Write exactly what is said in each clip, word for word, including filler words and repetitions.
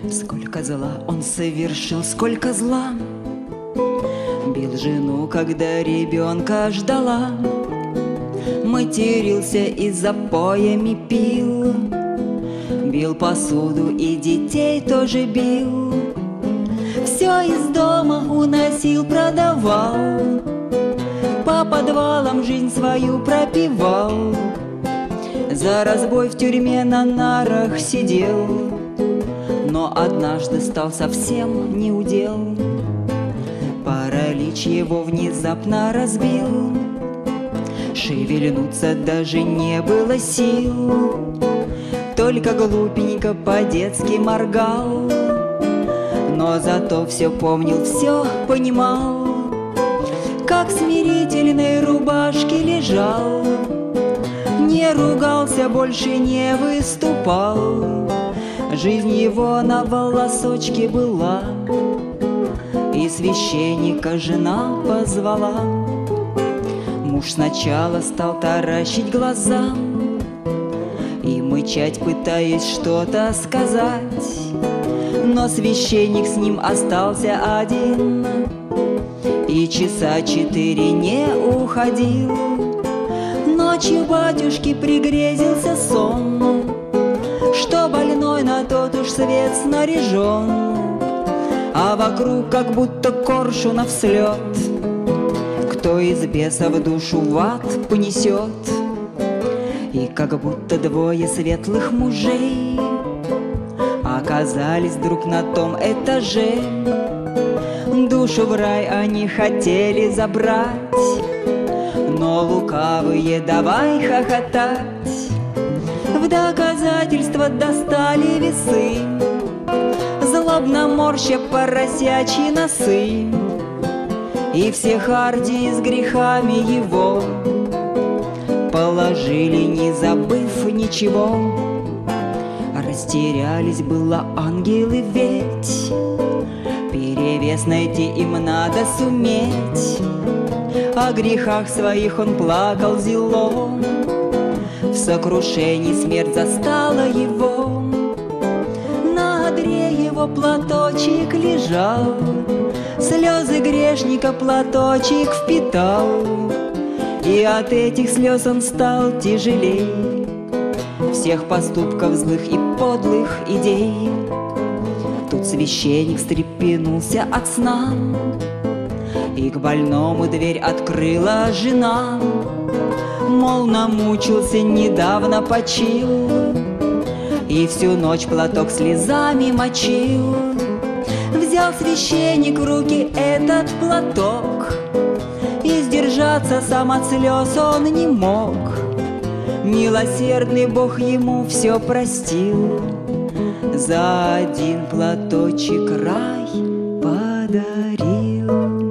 Сколько зла он совершил, сколько зла. Бил жену, когда ребенка ждала. Матерился и запоями пил. Бил посуду и детей тоже бил. Все из дома уносил, продавал. По подвалам жизнь свою пропивал. За разбой в тюрьме на нарах сидел. Но однажды стал совсем неудел. Паралич его внезапно разбил. Шевельнуться даже не было сил. Только глупенько по-детски моргал. Но зато все помнил, все понимал. Как в смирительной рубашке лежал. Не ругался, больше не выступал. Жизнь его на волосочке была. И священника жена позвала. Муж сначала стал таращить глаза и мычать, пытаясь что-то сказать. Но священник с ним остался один и часа четыре не уходил. Ночью батюшке пригрезился сон, что больной на тот уж свет снаряжен. А вокруг как будто коршунов слет. Кто из беса в душу в ад понесет. И как будто двое светлых мужей оказались вдруг на том этаже. Душу в рай они хотели забрать, но лукавые давай хохотать. В доказательство достали весы, злобно морща поросячьи носы. И все хардии с грехами его положили, не забыв ничего. Растерялись было ангелы, ведь перевес найти им надо суметь. О грехах своих он плакал зело. В сокрушении смерть застала его. На одре его платочек лежал. Слезы грешника платочек впитал. И от этих слез он стал тяжелей всех поступков злых и подлых идей. Тут священник встрепенулся от сна, и к больному дверь открыла жена. Мол, намучился, недавно почил, и всю ночь платок слезами мочил. Взял священник в руки этот платок, и сдержаться сам от слез он не мог. Милосердный Бог ему все простил. За один платочек рай подарил.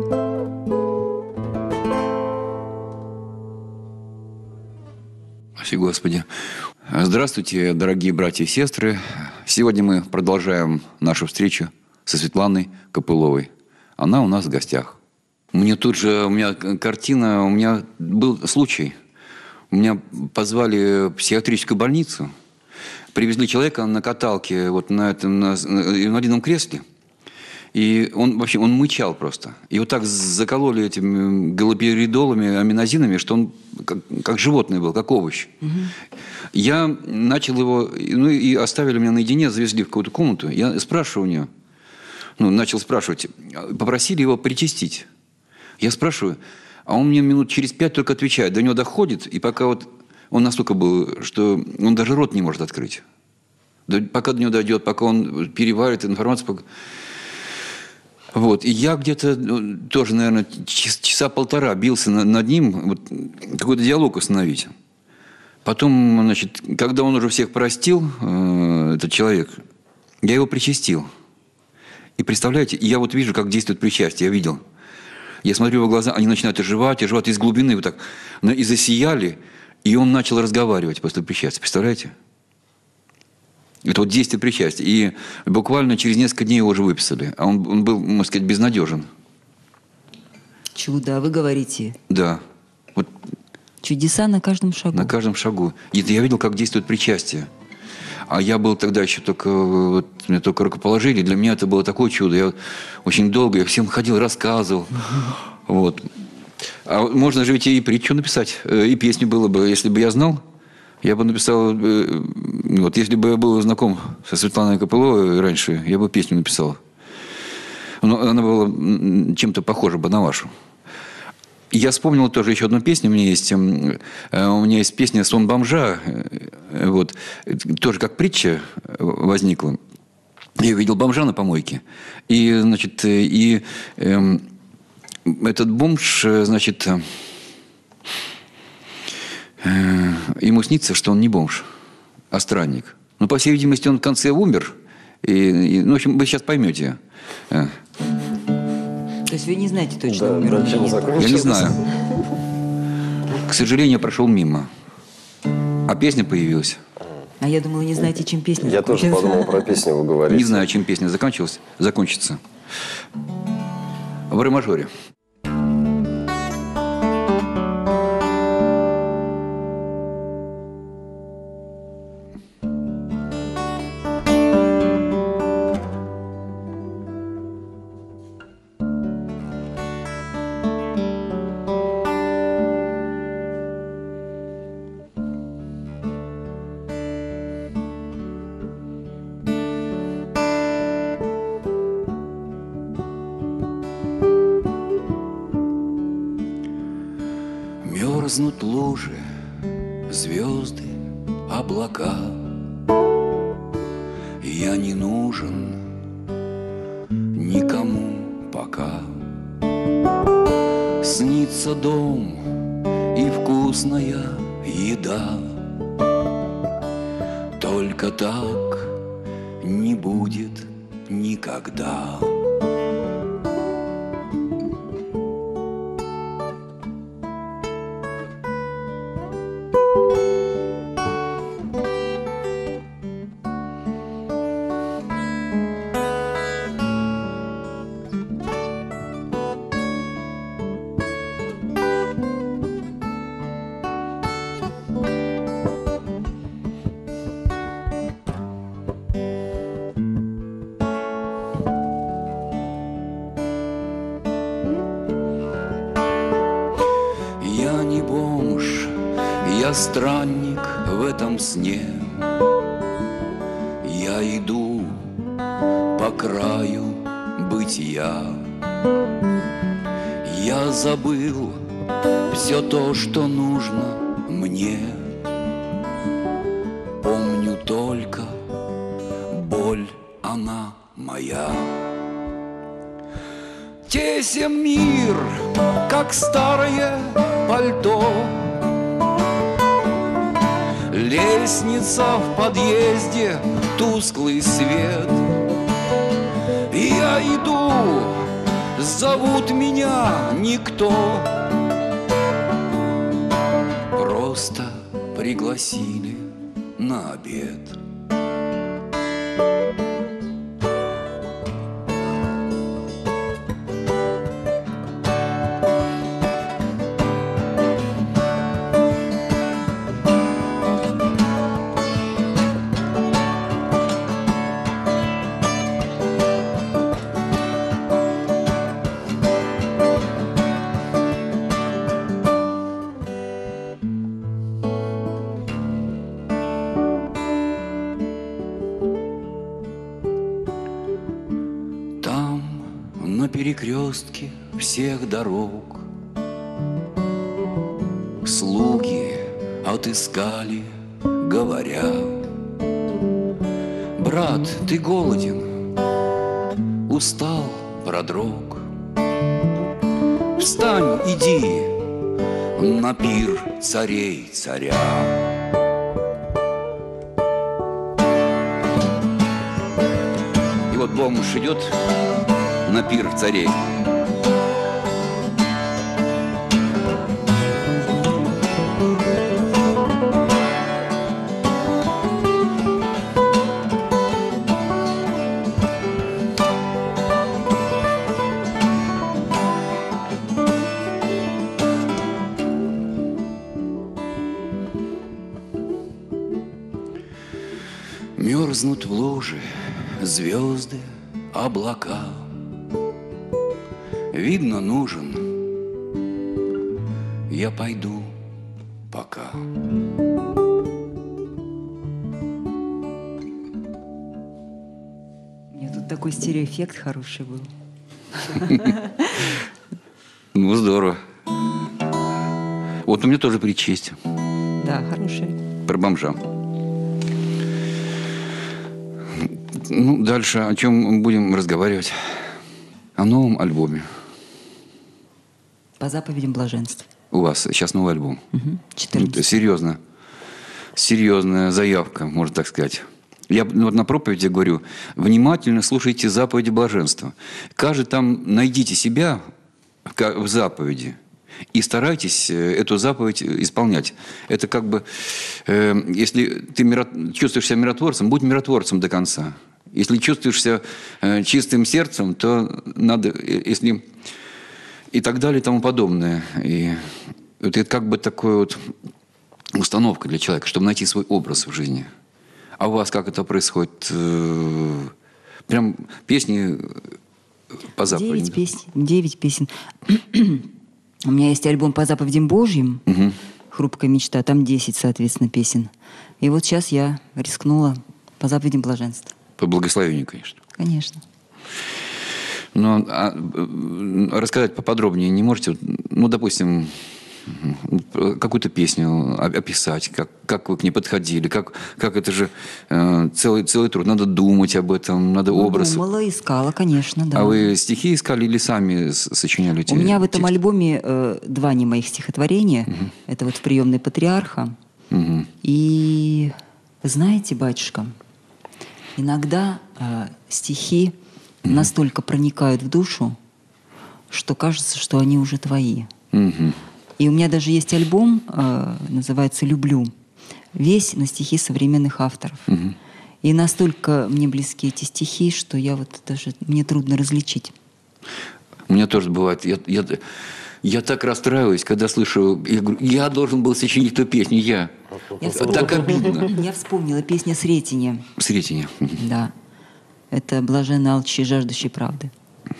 Спасибо, Господи. Здравствуйте, дорогие братья и сестры. Сегодня мы продолжаем нашу встречу со Светланой Копыловой. Она у нас в гостях. Мне тут же, у меня картина, у меня был случай. Меня позвали в психиатрическую больницу. Привезли человека на каталке, вот на этом, на, на инвалидном кресле. И он вообще, он мычал просто. И вот так закололи этими галоперидолами, аминозинами, что он как, как животное был, как овощ. Угу. Я начал его, ну и оставили меня наедине, завезли в какую-то комнату. Я спрашиваю у нее, ну, начал спрашивать, попросили его причастить. Я спрашиваю, а он мне минут через пять только отвечает. До него доходит, и пока вот он настолько был, что он даже рот не может открыть. Пока до него дойдет, пока он переварит информацию. Пока... Вот. И я где-то тоже, наверное, часа полтора бился над ним, вот, какой-то диалог установить. Потом, значит, когда он уже всех простил, э, этот человек, я его причастил. И представляете, я вот вижу, как действует причастие, я видел. Я смотрю в его глаза, они начинают оживать, оживать из глубины, вот так, и засияли, и он начал разговаривать после причастия. Представляете? Это вот действие причастия. И буквально через несколько дней его уже выписали. А он, он был, можно сказать, безнадежен. Чудо, вы говорите? Да. Вот чудеса на каждом шагу. На каждом шагу. И я видел, как действует причастие. А я был тогда еще только, вот, мне только рукоположили. Для меня это было такое чудо. Я очень долго, я всем ходил, рассказывал. Вот. А можно же ведь и притчу написать, и песню было бы, если бы я знал. Я бы написал, вот если бы я был знаком со Светланой Копыловой раньше, я бы песню написал. Но она была чем-то похожа бы на вашу. Я вспомнил тоже еще одну песню. У меня есть, у меня есть песня «Сон бомжа». Вот. Тоже как притча возникла. Я увидел бомжа на помойке. И, значит, и э, этот бомж, значит, э, ему снится, что он не бомж, а странник. Но, по всей видимости, он в конце умер. И, и, ну, в общем, вы сейчас поймете. То есть вы не знаете точно, да, умер да, или чем нет? Я не знаю. К сожалению, я прошел мимо. А песня появилась. А я думала, не знаете, чем песня Я тоже закончится. подумал про песню, вы говорите. Не знаю, чем песня закончилась, закончится. В ре-мажоре. Мерзнут лужи, звезды, облака. Я не нужен никому пока. Снится дом и вкусная еда. Только так не будет никогда. Я не бомж, я странник в этом сне. Я иду по краю бытия. Я забыл все то, что нужно мне. Помню только боль, она моя. Тесен мир, как старое пальто. Лестница в подъезде, тусклый свет. Я иду, зовут меня никто. Просто пригласили на обед. На перекрестке всех дорог слуги отыскали, говоря: брат, ты голоден, устал, продрог. Встань, иди на пир царей царя. И вот бомж идет на пир царей. Исчезнут в луже звезды, облака. Видно, нужен. Я пойду пока. У меня тут такой стереоэффект хороший был. Ну, здорово. Вот у меня тоже притчесть. Да, хороший. Про бомжа. Ну, дальше о чем будем разговаривать? О новом альбоме. По заповедям блаженства. У вас сейчас новый альбом. Угу. четырнадцать. Серьезно. Серьезная заявка, можно так сказать. Я вот на проповеди говорю, внимательно слушайте заповеди блаженства. Каждый там найдите себя в заповеди и старайтесь эту заповедь исполнять. Это как бы, э, если ты миро... чувствуешь себя миротворцем, будь миротворцем до конца. Если чувствуешь себя э, чистым сердцем, то надо, если... И так далее, и тому подобное. И вот это как бы такая вот установка для человека, чтобы найти свой образ в жизни. А у вас как это происходит? Прям песни по заповедям? Девять песен. Девять песен. У меня есть альбом по заповедям Божьим. Угу. «Хрупкая мечта». Там десять, соответственно, песен. И вот сейчас я рискнула по заповедям блаженства. По благословению, конечно. Конечно. Но а, рассказать поподробнее не можете? Ну, допустим, какую-то песню описать, как, как вы к ней подходили, как, как это же э, целый, целый труд. Надо думать об этом, надо Ну, образ. Думала, искала, конечно, да. А вы стихи искали или сами сочиняли? У меня в этом текст? альбоме э, два не моих стихотворения. Угу. Это вот «В приемной патриарха». Угу. И знаете, батюшка, иногда э, стихи угу. настолько проникают в душу, что кажется, что они уже твои. Угу. И у меня даже есть альбом, э, называется «Люблю», весь на стихи современных авторов. Угу. И настолько мне близки эти стихи, что я вот даже мне трудно различить. У меня тоже бывает. Я, я, я так расстраиваюсь, когда слышу, я говорю, я должен был сочинить эту песню, я. я так обидно. Я вспомнила песню «Сретение». «Сретение». Да. Это «Блаженны алчущие, жаждущие правды».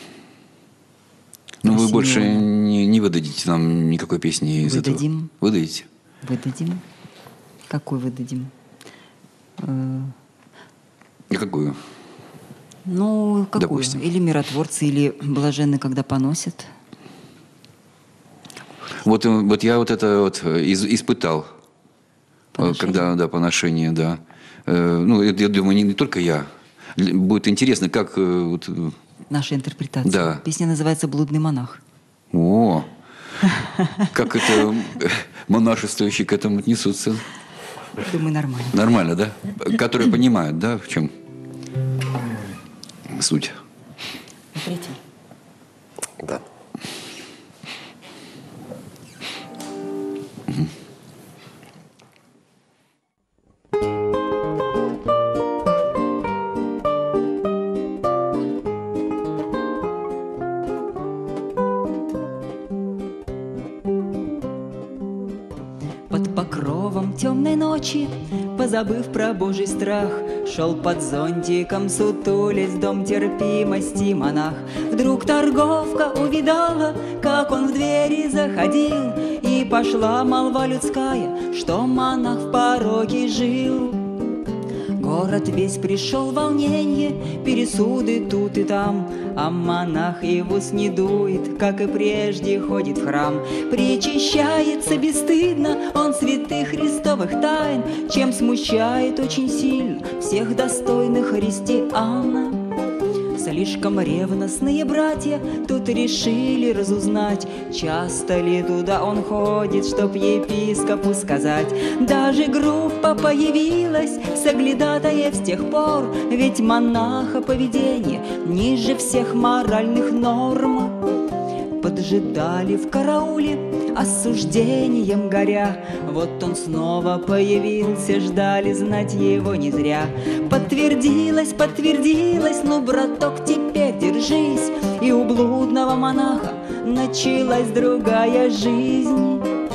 Ну, вы больше не, не выдадите нам никакой песни из Выдадим. этого? Выдадите. Выдадим. Какой выдадим? Э, И какую? Ну, какую? Допустим. Или «Миротворцы», или «Блаженны, когда поносят». Вот, вот я вот это вот из, испытал. Поношение? Когда, да, поношение, да. Э, ну, я, я думаю, не, не только я. Будет интересно, как... Вот, наша интерпретация. Да. Песня называется «Блудный монах». О, как это монашествующие к этому отнесутся? Думаю, нормально. Нормально, да? Которые понимают, да, в чем суть? Смотрите. Да. Угу. Под покровом темной ночи, позабыв про Божий страх, шел под зонтиком, сутулясь, в дом терпимости монах. Вдруг торговка увидала, как он в двери заходил, и пошла молва людская, что монах в пороге жил. Город весь пришел в волненье, пересуды тут и там, а монах и в ус не дует, как и прежде ходит в храм. Причащается бесстыдно он святых христовых тайн, чем смущает очень сильно всех достойных христиан. Слишком ревностные братья тут решили разузнать, часто ли туда он ходит, чтоб епископу сказать. Даже группа появилась, соглядатаев с тех пор, ведь монаха поведение ниже всех моральных норм. Поджидали в карауле, осуждением горя, вот он снова появился, ждали знать его не зря. Подтвердилось, подтвердилось, ну, браток, теперь держись, и у блудного монаха началась другая жизнь.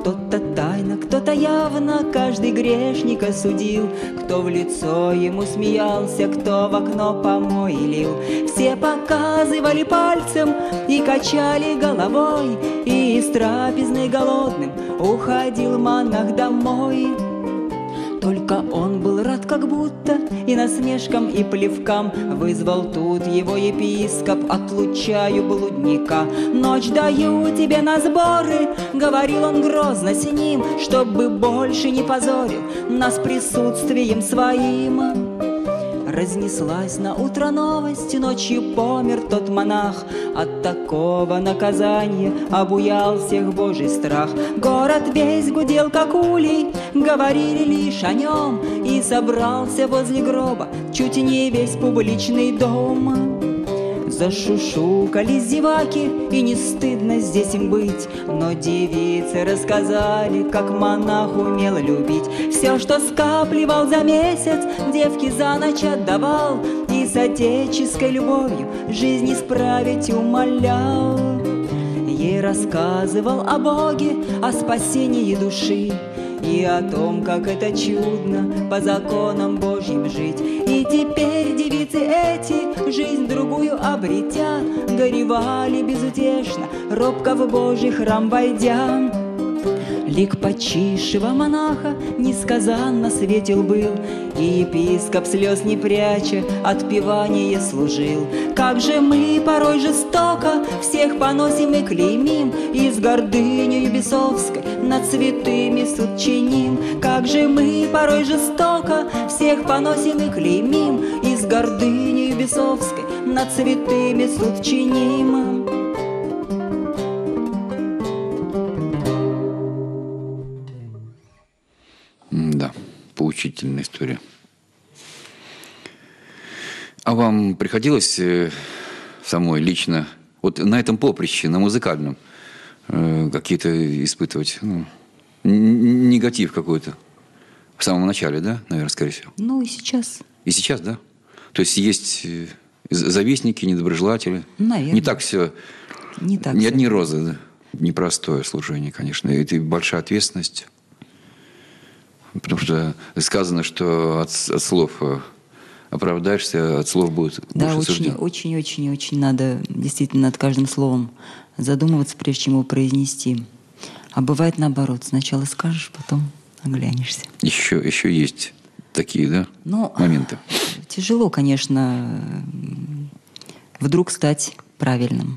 Кто-то тайно, кто-то явно, каждый грешник осудил, кто в лицо ему смеялся, кто в окно помои лил. Все показывали пальцем и качали головой, и из трапезной голодным уходил монах домой. Только он был рад как будто, и насмешкам, и плевкам вызвал тут его епископ, отлучаю блудника. Ночь даю тебе на сборы, говорил он грозно с ним, чтобы больше не позорил нас присутствием своим. Разнеслась на утро новость, ночью помер тот монах. От такого наказания обуял всех Божий страх. Город весь гудел, как улей, говорили лишь о нем, и собрался возле гроба чуть не весь публичный дом. Зашушукались зеваки, и не стыдно здесь им быть, но девицы рассказали, как монах умел любить. Все, что скапливал за месяц, девки за ночь отдавал, и с отеческой любовью жизнь исправить умолял. Ей рассказывал о Боге, о спасении души, и о том, как это чудно по законам Божьим жить. И теперь девицы эти, жизнь другую обретя, горевали безутешно, робко в Божий храм войдя. Лик почившего монаха несказанно светел был, и епископ слез не пряча отпевание служил. Как же мы порой жестоко всех поносим и клеймим, и с гордыней бесовской над святыми суд чиним. Как же мы порой жестоко всех поносим и клеймим, и с гордыней бесовской над святыми суд чиним. Да, поучительная история. А вам приходилось э, самой лично, вот на этом поприще, на музыкальном, э, какие-то испытывать ну, негатив какой-то? В самом начале, да, наверное, скорее всего? Ну и сейчас. И сейчас, да? То есть есть э, завистники, недоброжелатели? Наверное. Не так все, не, так не все. одни розы, да? Непростое служение, конечно. Это большая ответственность. Потому что сказано, что от, от слов оправдаешься, от слов будет да, больше сужден. Да, очень-очень-очень надо действительно над каждым словом задумываться, прежде чем его произнести. А бывает наоборот. Сначала скажешь, потом оглянешься. Еще, еще есть такие, да, ну, моменты? Тяжело, конечно, вдруг стать правильным.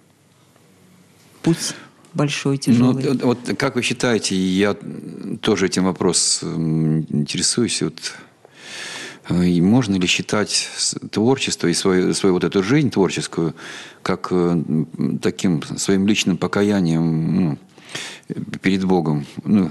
Путь большой, тяжелый. Ну, вот как вы считаете, я тоже этим вопросом интересуюсь, вот, можно ли считать творчество и свою, свою вот эту жизнь творческую как таким своим личным покаянием ну, перед Богом? Ну,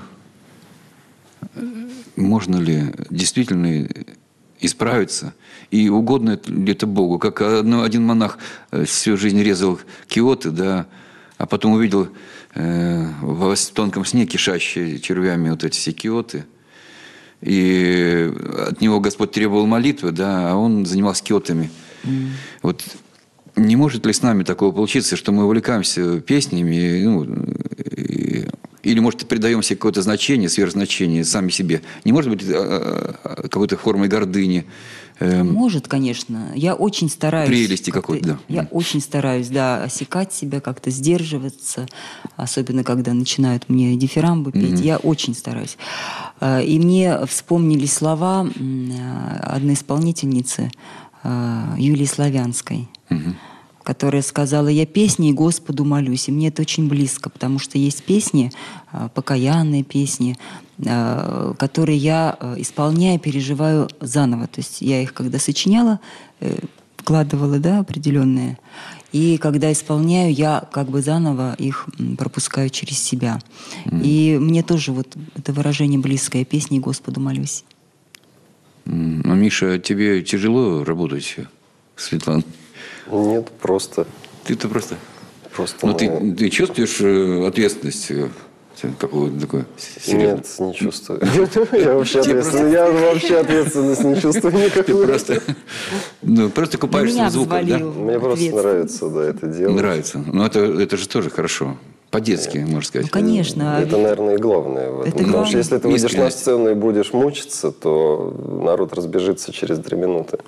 можно ли действительно исправиться? И угодно ли это Богу? Как один монах всю жизнь резал киоты, да, а потом увидел э, в тонком сне кишащие червями вот эти все киоты. И от него Господь требовал молитвы, да, а он занимался киотами. Mm. Вот не может ли с нами такого получиться, что мы увлекаемся песнями, ну, и, или, может, придаем себе какое-то значение, сверхзначение сами себе? Не может быть какой-то формой гордыни? Может, конечно. Я очень стараюсь. Прелести какой-то, да. Я очень стараюсь, да, осекать себя, как-то сдерживаться. Особенно, когда начинают мне дифирамбы петь. Mm-hmm. Я очень стараюсь. И мне вспомнились слова одной исполнительницы, Юлии Славянской, mm-hmm. которая сказала: «Я песней Господу молюсь». И мне это очень близко, потому что есть песни, покаянные песни, которые я исполняю, переживаю заново. То есть я их, когда сочиняла, вкладывала, да, определенные. И когда исполняю, я как бы заново их пропускаю через себя. Mm. И мне тоже вот это выражение близкое: «Песней Господу молюсь». Mm. А, Миша, тебе тяжело работать, Светлана? Нет, просто. Ты-то просто? Просто. Но мы... ты, ты чувствуешь ответственность? Какого-то такое серьезное? Нет, не чувствую. Я вообще ответственность. Я вообще ответственность не чувствую никакую. Ты просто, ну, просто купаешься в звуках, да? Мне просто нравится, да, это делать. Нравится. Но это, это же тоже хорошо. по-детски, можно сказать. Ну, конечно. Это, наверное, и главное в этом. Это Потому главное. что если ты выйдешь на Искренность. сцену и будешь мучиться, то народ разбежится через три минуты.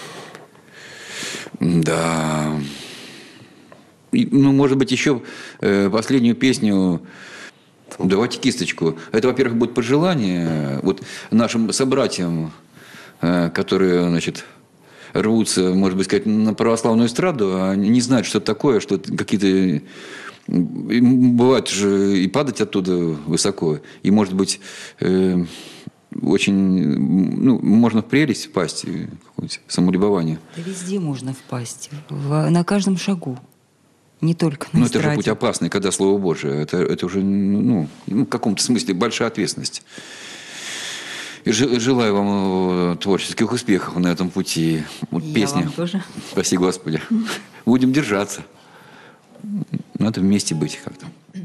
Да. И, ну, может быть, еще э, последнюю песню. Давайте кисточку. Это, во-первых, будет пожелание вот нашим собратьям, э, которые, значит, рвутся, может быть, сказать, на православную эстраду, а не знают, что это такое, что какие-то... Бывает же и падать оттуда высоко, и, может быть, э, очень... Ну, можно в прелесть впасть, какое-нибудь самолюбование. Да везде можно впасть, в- на каждом шагу, не только на Ну, это же эстраде. путь опасный, когда Слово Божие. Это, это уже, ну, ну, в каком-то смысле большая ответственность. И ж- желаю вам э, творческих успехов на этом пути. Вот Я песня. вам тоже. Спаси Господи. Будем держаться. Надо вместе быть как-то.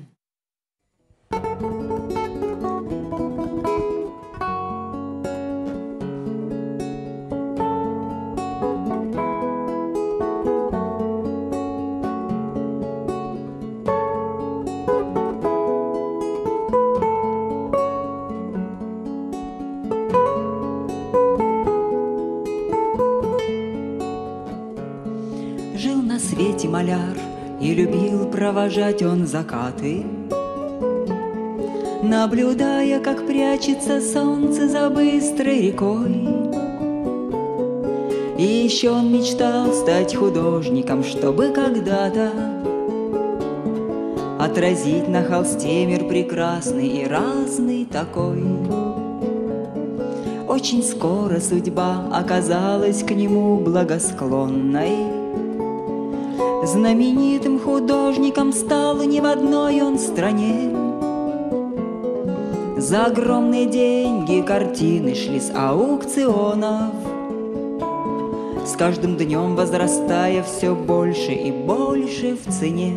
Жил на свете маляр, и любил провожать он закаты, наблюдая, как прячется солнце за быстрой рекой. И еще он мечтал стать художником, чтобы когда-то отразить на холсте мир прекрасный и разный такой. Очень скоро судьба оказалась к нему благосклонной. Знаменитым художником стал не в одной он стране. За огромные деньги картины шли с аукционов, с каждым днем возрастая все больше и больше в цене.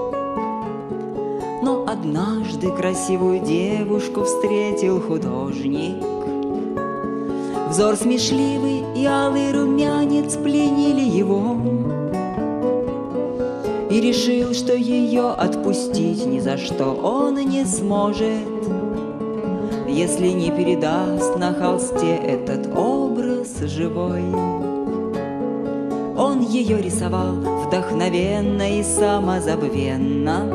Но однажды красивую девушку встретил художник. Взор смешливый и алый румянец пленили его, и решил, что ее отпустить ни за что он не сможет, если не передаст на холсте этот образ живой. Он ее рисовал вдохновенно и самозабвенно,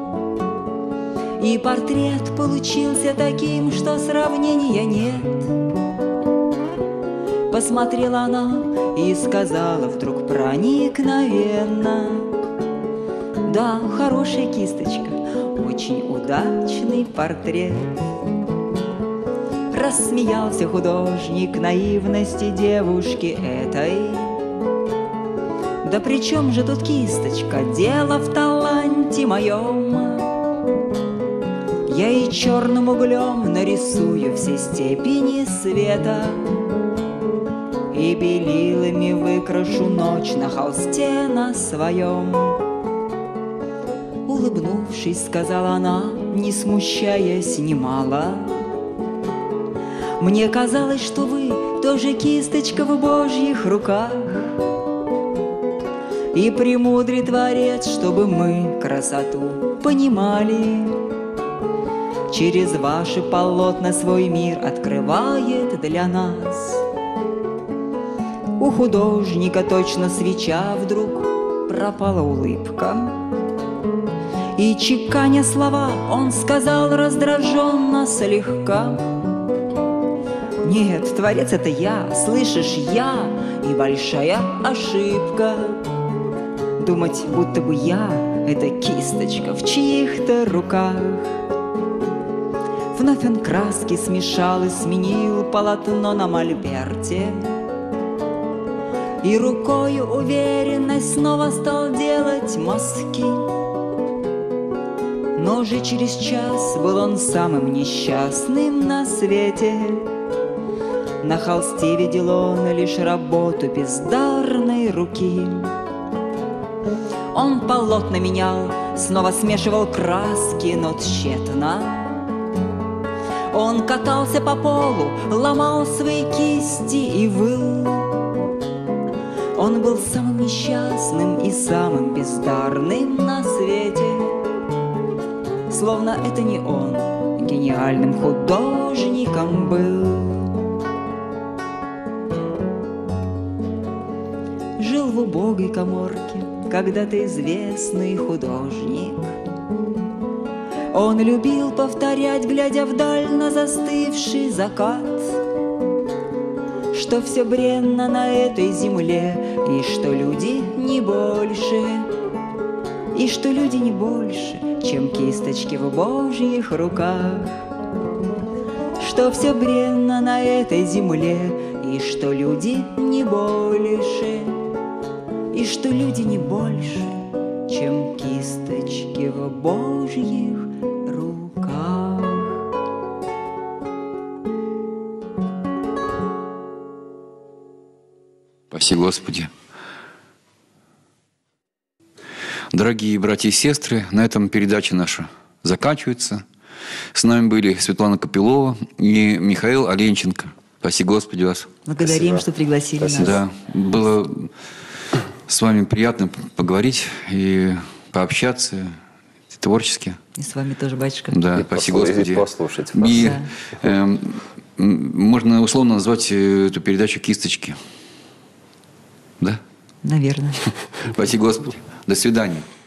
и портрет получился таким, что сравнения нет. Посмотрела она и сказала вдруг проникновенно: да, хорошая кисточка, очень удачный портрет. Рассмеялся художник наивности девушки этой. Да при чем же тут кисточка, дело в таланте моем. Я и черным углем нарисую все степени света, и белилами выкрашу ночь на холсте на своем. Улыбнувшись, сказала она, не смущаясь немало: мне казалось, что вы тоже кисточка в Божьих руках, и премудрый Творец, чтобы мы красоту понимали, через ваши полотна свой мир открывает для нас. У художника точно свеча вдруг пропала улыбка, и, чеканя слова, он сказал раздраженно слегка: нет, Творец — это я, слышишь, я, и большая ошибка думать, будто бы я — это кисточка в чьих-то руках. Вновь он краски смешал и сменил полотно на мольберте, и рукою уверенной снова стал делать мазки. Но уже через час был он самым несчастным на свете. На холсте видел он лишь работу бездарной руки. Он полотна менял, снова смешивал краски, но тщетно. Он катался по полу, ломал свои кисти и выл. Он был самым несчастным и самым бездарным на свете. словно это не он гениальным художником был. Жил в убогой каморке когда-то известный художник. Он любил повторять, глядя вдаль на застывший закат, что все бренно на этой земле, и что люди не больше, и что люди не больше, чем кисточки в Божьих руках, что все бренно на этой земле, и что люди не больше, и что люди не больше, чем кисточки в Божьих руках. Спасибо, Господи. Дорогие братья и сестры, на этом передача наша заканчивается. С нами были Светлана Копылова и Михаил Оленченко. Спасибо, Господи, вас. Благодарим, Спасибо. что пригласили Спасибо. нас. Да, было с вами приятно поговорить и пообщаться творчески. И с вами тоже, батюшка. Да, И спасибо, послушать, Господи. и послушать вас. И, Да. эм, м, можно условно назвать э, эту передачу «Кисточки». Да? Наверное. Спасибо, Господи. До свидания.